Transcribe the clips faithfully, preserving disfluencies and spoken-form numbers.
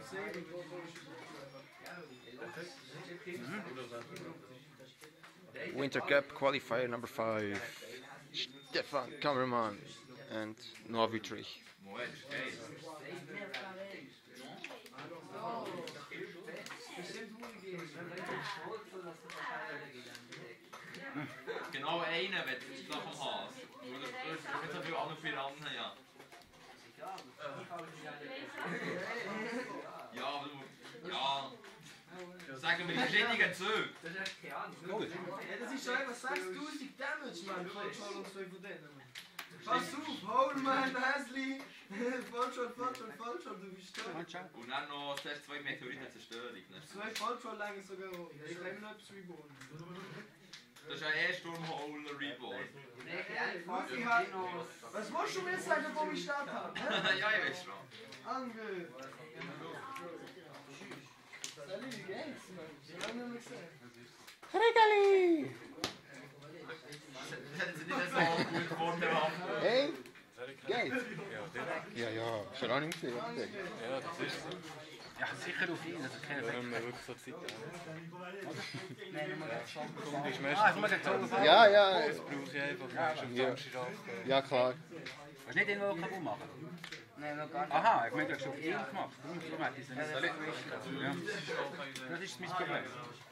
Winter Cup qualifier number five. Stefan Kammermann and Noah Wittrich. Genau einen, wenn du nach dem Haas. Du kannst so viel andere vier anderen, ja. Ja, aber du... Ja... Sagen wir die verschiedenen Züge. Das ist echt keine Ahnung. Ja, das ist schon einfach sechstausend Damage, Mann, Vollschall und zwei von denen. Pass auf, Holman, Häsli, Vollschall, Vollschall, Vollschall, du bist da. Und dann noch zuerst zwei Meteoriten-Zerstörung. Zwei Vollschall-Längen sogar auch. Ich habe immer noch etwas Reborn. Das ist ja eh Sturmhole Reborn. Was musst du mir sagen, wo ich Start habe? Ja, ich weiß schon. Ange. Salut, wie geht's, Mann? Ich hab noch nicht gesehen. Regali! Das hätten sie nicht so gut vorgehabt. Hey! Geht's? Ja, ja, schon lange nicht gesehen. Ja, das ist so. Ja, sicher auf ihn, das ist keine Wenn man wirklich so Zeit hat. Nein, nur das schon. Du bist Ah, meistens... ich muss jetzt so. Ja, ja. Das brauche ich einfach. Du bist am Ja. Samstag arbeiten. Ja, klar. Hast du nicht irgendwo kaputt machen? Nein, noch gar nicht. Aha, ich habe schon auf ihn gemacht. Darum darum hätte ich es nicht. Ja. Das ist mein Problem.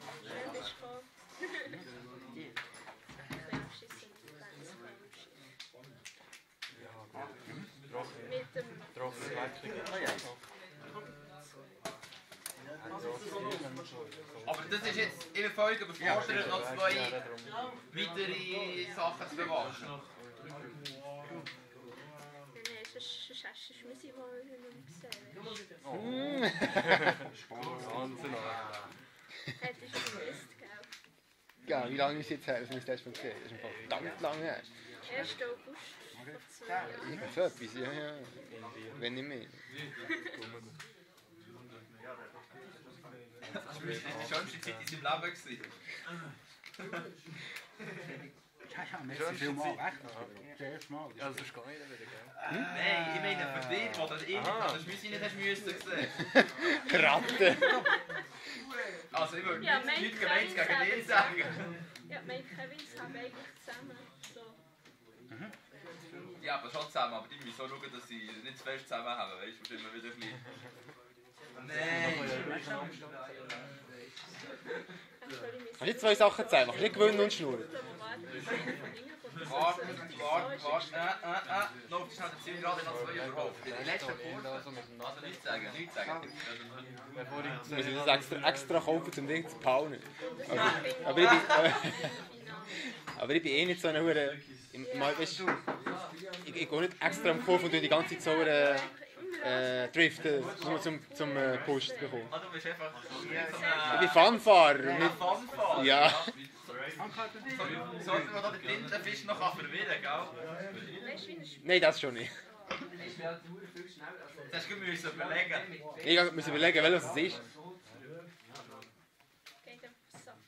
Mit dem... Trockenes Leitchen. Aber das ist jetzt in der Folge überfordert, noch zwei weitere Sachen zu bewachen. Nein, sonst hast du es mal nicht gesehen. Wahnsinn. Hättest du gewusst, gell? Ja, wie lange ist es jetzt her, dass wir das letzte Mal gesehen haben? Das ist einfach verdammt lange her. erster August vor zwei Jahren. Irgend so etwas, ja, ja. Wenn nicht mehr. Das war die schönste Zeit in seinem Leben gewesen. Ja, ja, merci vielmals. Echt? Das erste Mal. Ja, das ist gar nicht wieder, gell? Nein, ich meine für dich, wo du ihn das müssen nicht hast müssen sehen. Ratte! Also ich würde Ja, nichts Mike Gemeins gegen Kevins ihn sagen. Ja, Mike Kevins haben eigentlich zusammen. So. Ja, aber schon zusammen, aber die müssen so schauen, dass sie nicht zu fest zusammen haben, weißt du, immer wieder ein bisschen... Nein! Hast du nicht zwei Sachen zusammen? Machst du nicht gewinnen und schnurren? Warte, warte, warte, äh, äh, äh, noch, das hat der Zielgerade noch zwei überhaupt. Die letzte Kurve, also nichts sagen, nichts sagen. Ich muss das extra, extra kaufen, um dich zu paunen. Aber, aber, ich bin, äh, aber ich bin eh nicht so eine Hure. Weißt du, ich, ich gehe nicht extra am Kopf und die ganze Zeit so eine äh, driften, nur zum, zum äh, Push zu bekommen. Ah, du bist einfach... Ich bin Funfahrer. Nicht, Funfahrer? ja. Sollten wir da den blinden Fisch noch verwirren, gell? Nein, das schon nicht. Das hast du müssen überlegen. Ich muss überlegen, welches es ist. Geht auf den Sack.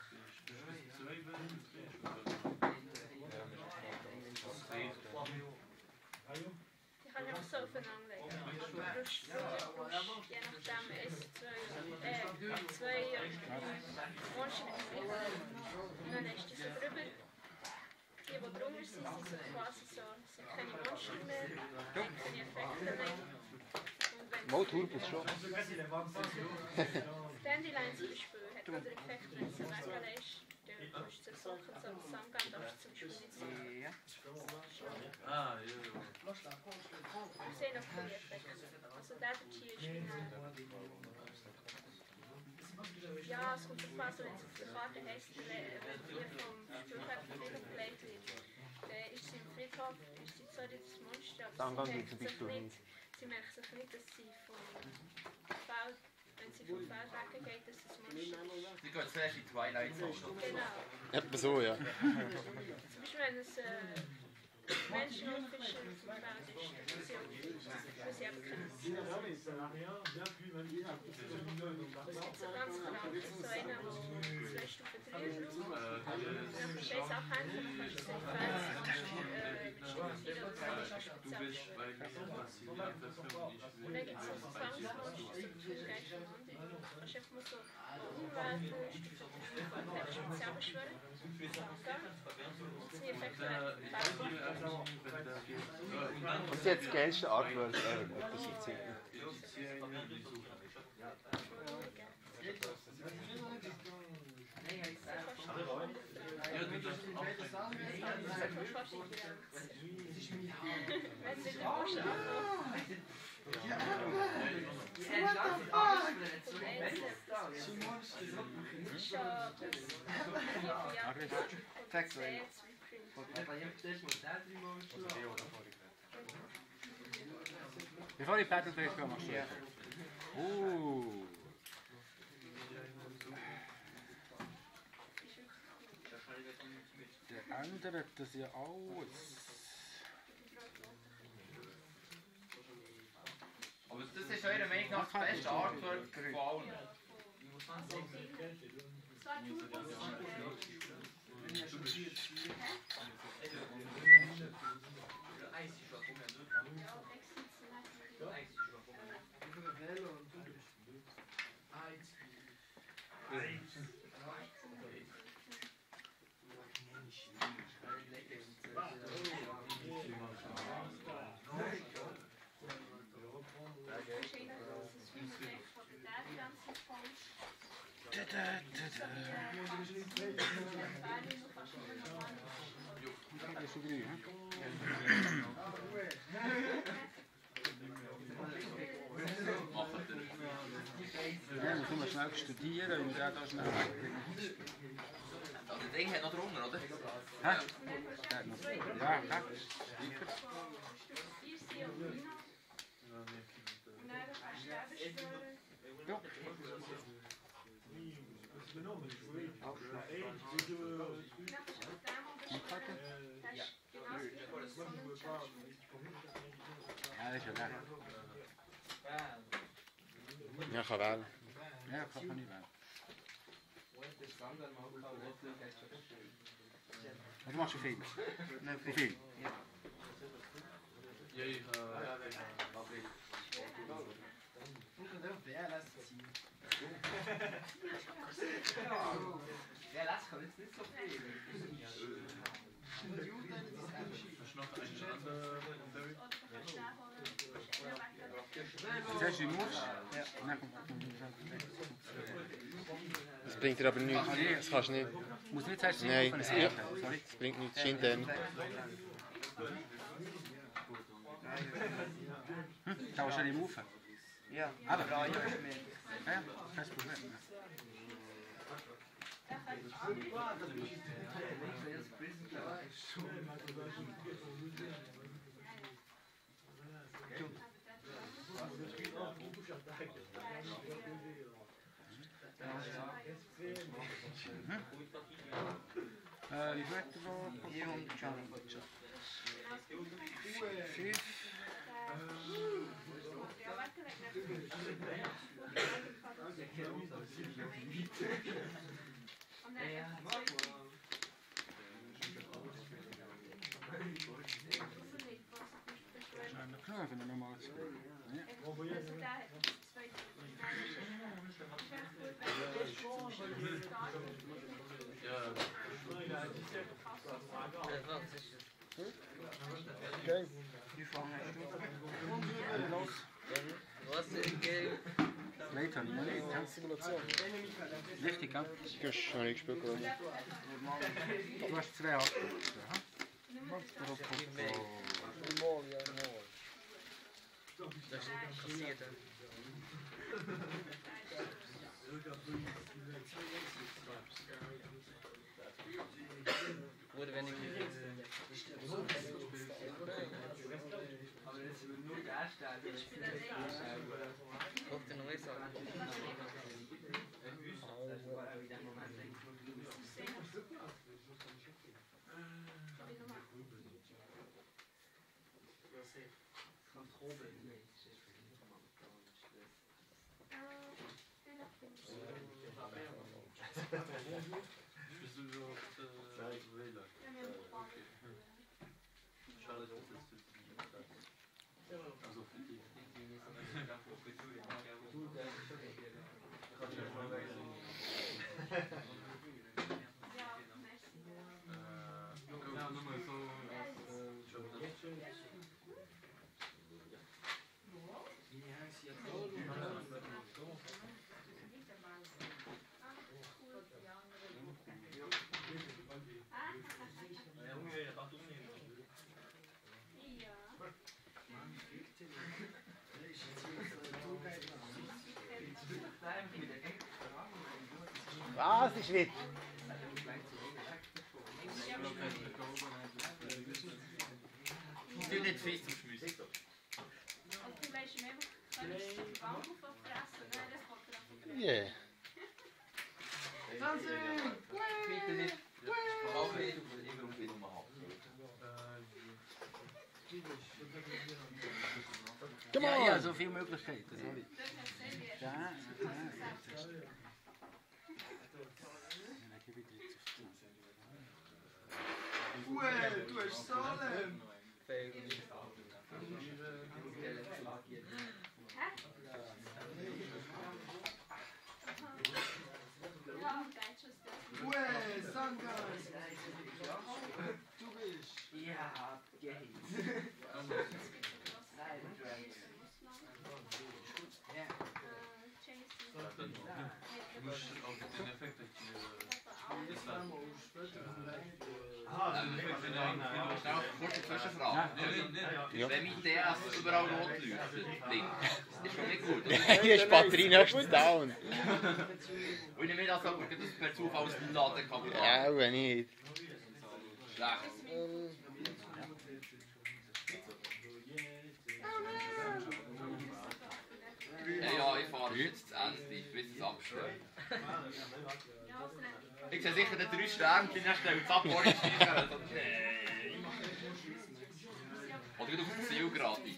Ich kann einfach so aufeinander legen. Du brauchst, je nachdem, es zwei, äh, zwei Monster und dann ist das so drüber. Die, die drunter sind, sind so quasi so, sind keine Monster mehr, haben keine Effekte mehr. Mal Turbos schon. Dandelion zum Beispiel hat auch den Effekt, wenn du sie weglässt, dann kannst du zersuchen, so einen Sand geben, darfst du zum Beispiel nicht suchen. Ja. Ah, ja. Wir sehen noch coole Effekte. Also der hier ist wie ja, es kommt darauf an, wenn es auf der Karte heisst, wenn die vom Spielkarte gelegt wird, dann ist sie im Friedhof, ist sie zwar das Monster, aber sie merkt, sich nicht, sie merkt sich nicht, dass sie vom Feld, wenn sie vom Feld weggeht, dass es Monster ist. Sie geht zuerst in Twilight Zone. Genau. Etwa so, ja. Zum Beispiel wenn es äh, Menschen und Fische vom Feld ist, dann sie auch sie abkennen. Es gibt so ganz krank, so einer, der zwei Stufen drei ist. Dann kannst du es abhängen, dann kannst du es in Feld, äh, bestimmte Ziele oder so. paar spezielle Schwere. Und dann gibt es so Zwangswunsch, so Geist und Hand. Kannst du einfach mal so umwälzen, ist du spezielle Schwere. Und sie effektiv Und sie hat das geilste Artwork ever, das ich gesehen. Bevor die Battle Break kommen, machst du das. Uh. Der ändert das ja alles. Aber das ist eurer Meinung nach das beste Artwork von allen. Dat is zo drie, hè? Ja, we moeten snel studeren, je moet daar dan snel wegklikken. Dat ding gaat nog eronder, oder? Hè? Kijk nog. Ja, ga. Zeker. Ja. Ja, dat is wel lekker. Ja, ga wel. Ja, ik ga van niet wel. Wat mag je filmen? Nee, film. Jij Ja, lass kann jetzt nicht so viel. Zes je moves? Ja. Das bringt dir aber nichts. Das kannst du nicht. Muss nicht zuerst Nein, von das, der ja, Erde, sorry. das bringt nichts. Das ist intern. Hm, da was je die move. Ja, Aber. ja, ja, ich meine. Ja, kein Problem. Äh, wie wird der wohl? vierhundert Challenge. Fünf. Zijn er knoven in de normaal gesproken? Ja. Okay. Nu vangen we Los. Was ist gelb? Later, niet meer. Simulation. Richtig, hè? Ich habe noch nicht gespielt. Glaube ich. Du hast zwei Haken. Erop op. Normal, ja, normal. Das ist kassiert. Wurde wenn ich aber das wird nur darstellen. Auf den neuen Sachen. Was ist nicht? Ich will nicht fest zum Schmissen. Und du weißt mir einfach, kann ich den Baum verfressen? Nein, das kommt drauf. Yeah. Bitte nicht. Auch nicht, du musst immer auf jeden Fall. Come Ja, on! ja, so viele Möglichkeiten. Sorry. Ja, ja. Ué, du hast Salem! Ja, geht schon das. Ué, Sangas! Du bist! Ja, geht. Kurze Zwischenfrage. Wenn mein D S überall rot leuchtet, links, ist schon nicht gut. Hier ist die Batterie höchstens down. Und ich nehme das aber, dass es per Zufall aus dem Laden kann. Ja, aber nicht. Schlecht. Ja, ja, ich fahre jetzt zu Ende, ich will es abstellen. Ich sehe sicher den drei Sternchen, dann stellt es ab, wo ich steige. Nein. Oder geht auf das Ziel gratis.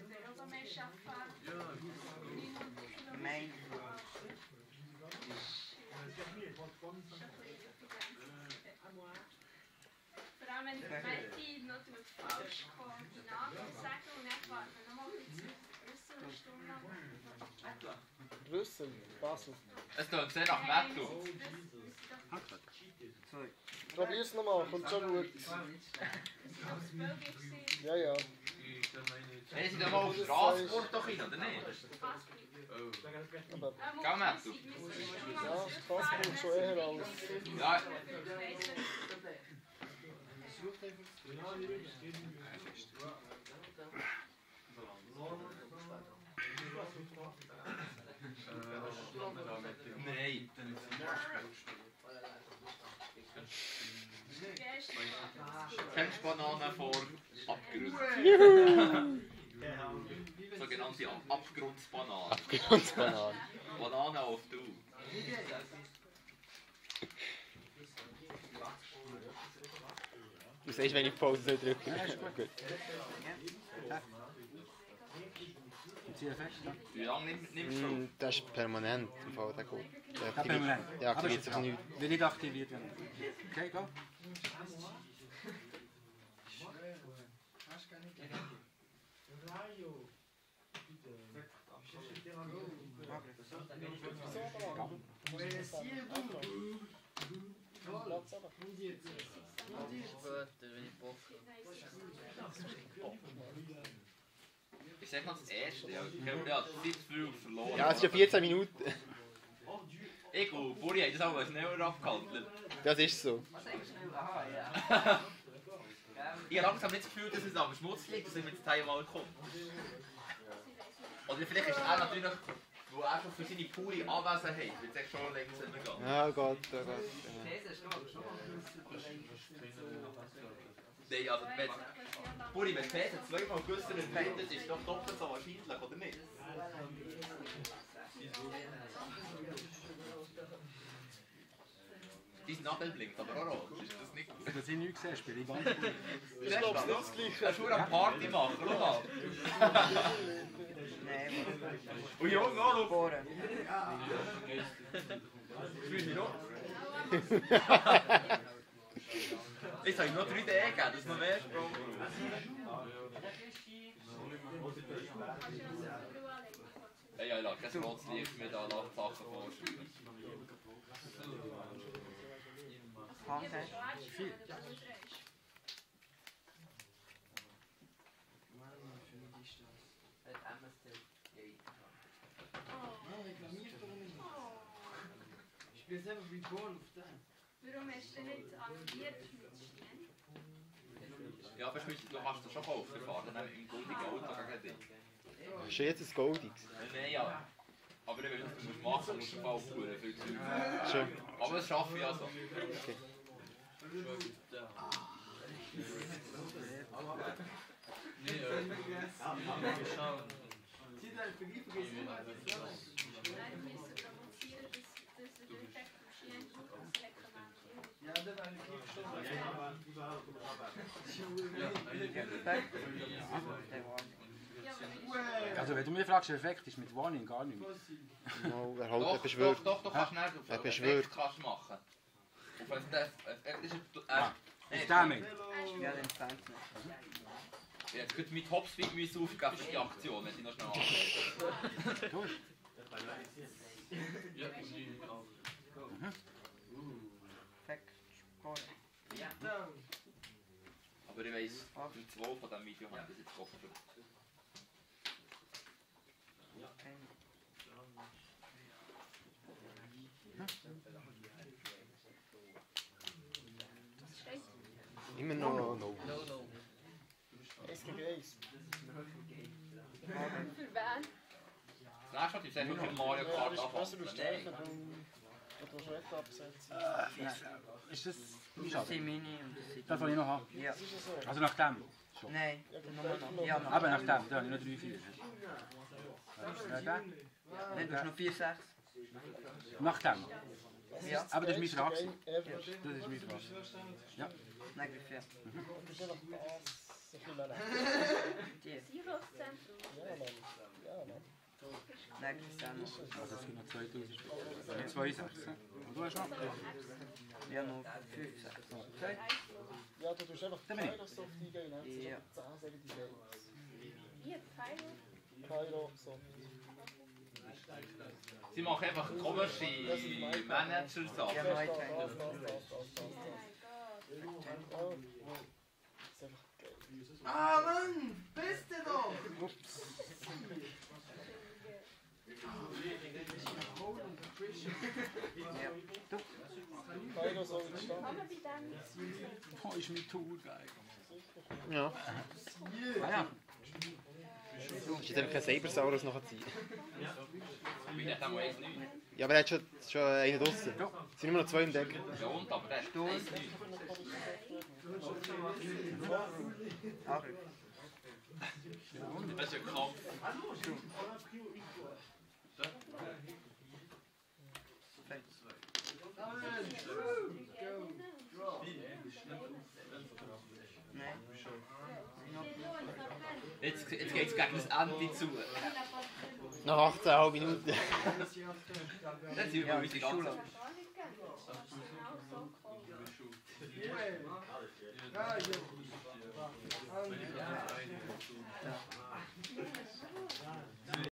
Mein. Vor allem, wenn der Betty noch falsche Koordinaten sagen und dann warten wir nochmal ein bisschen eine Stunde lang. Brüssel, Basel. Es klingt sehr nach Metro. Probier's nochmal, kommt schon gut. Ja, ja. Haben Sie da mal auf Straßburg doch hin, oder nicht? Aber Gell, Metro? ja, das kommt schon eher als. Ja. Nein. Kennst du Bananen vor Abgrund? Sogenannte Abgrundsbananen. Abgrundsbananen. Bananen auf du. Du siehst, wenn ich Pause soll drücken. Ja, ist gut. Gut. Und sie fest, ja? Wie lange nimm- nimmst du? Mm, das ist permanent im Fall, der gut. Der Ja, aktiviert, permanent. der Aber aktiviert ist sich egal. nicht. Will nicht aktiviert werden. Okay, go. Ich sag noch das erste. Ja. Ich habe ja die Zeit viel verloren. Ja, es ist ja vierzehn Minuten. Ich und Buri haben das auch schneller abgehandelt. Das ist so. Ich habe langsam nicht das Gefühl, dass es am Schmutz liegt, dass ich mit dem Teil mal komme. Oder vielleicht ist er natürlich, wo er schon für seine pure Anwesenheit, wird es echt schon längst übergehen. Ja, Gott, oh Gott. Nein, also wenn Buri, wenn Peter zweimal Güsser entwendet, ist es doch doppelt so wahrscheinlich, oder nicht? Dein Nadel blinkt aber auch rot, ist das nicht gut? Wenn sie nichts sehen, spiele ich Wand. Ich glaube, es ist nicht das Gleiche. Kannst du eine Party machen, schau mal. Und Junge, auch noch. Bohren. Fühl dich noch. Jetzt habe ich noch drei D gegeben, dass noch mehr Sprung Ja, ja, ich lasse kein rotes Licht mehr da, lasse Sachen vorschreiben. Hand hast. Viel. Ich spiele selber wie Born auf den. Warum hast du nicht animiert mitschneiden? Ja, aber Schmitz, du kannst das schon kaufen, wir fahren dann im goldigen Auto gegen dich. Hast du jetzt ein Goldiges? Nein, ja. Aber wenn du das machen musst, musst du voll viel viel Zeug. Schon. Aber das schaffe ich also. Okay. Zieht deinen Vergleich vergessen. Nein, wir müssen provozieren, dass, dass der Effekt vom Schien gut als lecker Mensch ist. Ja, dann habe ich schon. Perfekt. Der war nicht. Ja, aber nicht. Also wenn du mich fragst, der Effekt ist mit Warning gar nicht mehr. No, er hält, er Doch, doch, beschwört. doch, du kannst nicht auf Er den beschwört. Effekt kannst machen. Auf ein das ist Ah, äh, Auf damit. Ja, den Fans nicht. jetzt könnte mein Topspeed müssen aufgeben für die Aktion, wenn ich noch schnell anlege. Gut. Perfekt. Sport. Aber ich weiss, im zwei von diesem Video haben wir das jetzt geopfert. Immer noch no. Es gegen eins. Für wen? Das nächste Mal ist einfach für Mario Kart Besser du anfangen. stärker, Nein. dann du Schritt absetzen. Ist das... Wie Das schade? sind meine und das sind Das will ich noch haben. Ja. Das ist ja so. Also nach dem. Schon. Nein, nur noch. Ja, noch. Aber nach dem, da habe ich noch drei, vier. Ja, der. Nein, du hast noch vier, sechs. Nach dem. Ja. Aber das ist meine Frage. gewesen. Average. Das ist meine Frage. Ja. Nein, wie viel? Das ist einfach das. Ein bisschen mehr. Die. Sicherheitszentrum. Ja, Mann. Ja, Mann. Nein, wie viel noch? Also es sind noch zweitausend. Nicht zwei, sechs. Und du hast noch? Ja, noch fünf, sechs. Okay. Ja, du tust einfach Dann bin ich. Kairosoft eingehen, ne? Das ist Ja. einfach zehn, sagen die Games. Hier, Pfeile. Kairosoft. Sie machen einfach komische Manager-Sachen. Ja, Das, neun das, Teile. das, das, das, das, das. Oh mein Gott. Oh, wow. Das ist einfach geil. Ah, Mann! Bist du doch! Ja. Du. Kairosoft ist Kann da. man bei dem nichts sehen? Oh, ist mein Tool geil. Ja. Ah ja. Das ist jetzt einfach kein Sabersaurus noch ziehen. Ich bin nicht einmal eins neun. Ja, aber er hat schon, schon einen draussen. Ja. Es sind immer noch zwei im Deck. Ja und, aber der ist Stuhl. eins neun. Ach, Das ist ein Kampf. nein. Jetzt, jetzt geht es gegen das Ende zu. Nach achtzehn Minuten. Dann sind wir Ja, bei uns die die ganze Schule. Gar nicht gern. Das ist genau so cool. Ja, ja.